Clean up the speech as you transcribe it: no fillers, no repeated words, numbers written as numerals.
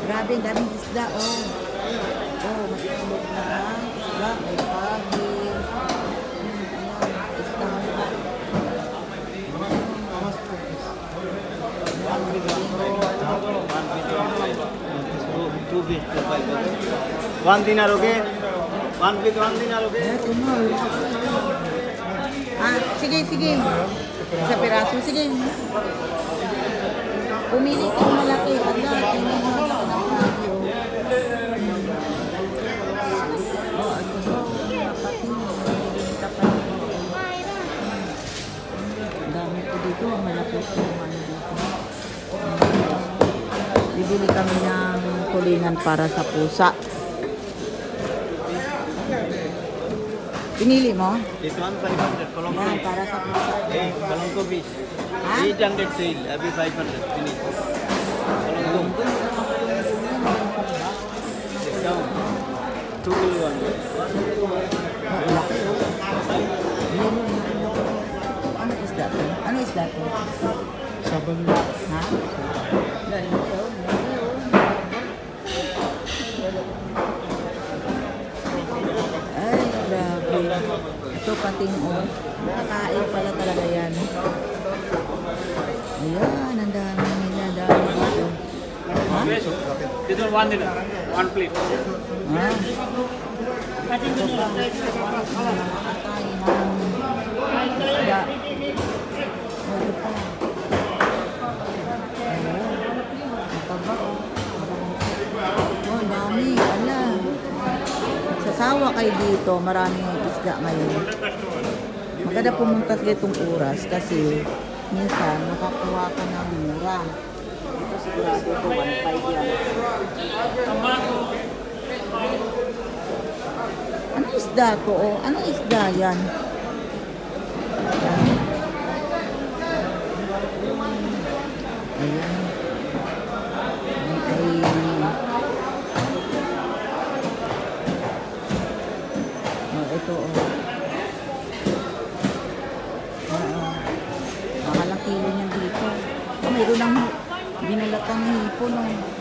Grabe, ang daming isda, oh. Oh, matulog na ang isda. May pagi. Ayan, isda mo ba? One dinar, okay? One with one dinar, okay? Ah, sige, sige. Sa piraso, sige. Pumili kang malaki. Ala, tingnan mo malaki ng pagi, oh. Oh, ito ba? Ang dami ko dito. Ang malaki ko naman dito. Bibili kami ng tulingan para sa pusa. Pinili mo? This one 500, Colombo. Yan, para sa pusa. Hey, Colombo fish. Ha? 800 sale, every 500 finish. Colombo. Discount. 2 to 1. Ano isda to? Ano isda to? Sabang. Ha? Galing to. Ay, grabe. Ito pating o. Nakakain pala talaga yan. Ayan, ang dami nila. Dami dito. Ha? This one 1 dinar, 1 plate. Ha? Ito pa. Nakakain ng isda. Ito pa. Taba. Oh, ang dami. Ala. Sasawa kayo dito. Maraming isda ngayon. Maganda pumunta sa itong oras kasi minsan makakuha ka ng mura. Ito sigurado ito 1.5 yan. Anong isda to? Oh? Anong isda yan? Ayan. Ito, oh. Mahalang kilo niyan dito. Oh, mayroon ng binulatang hipon, oh.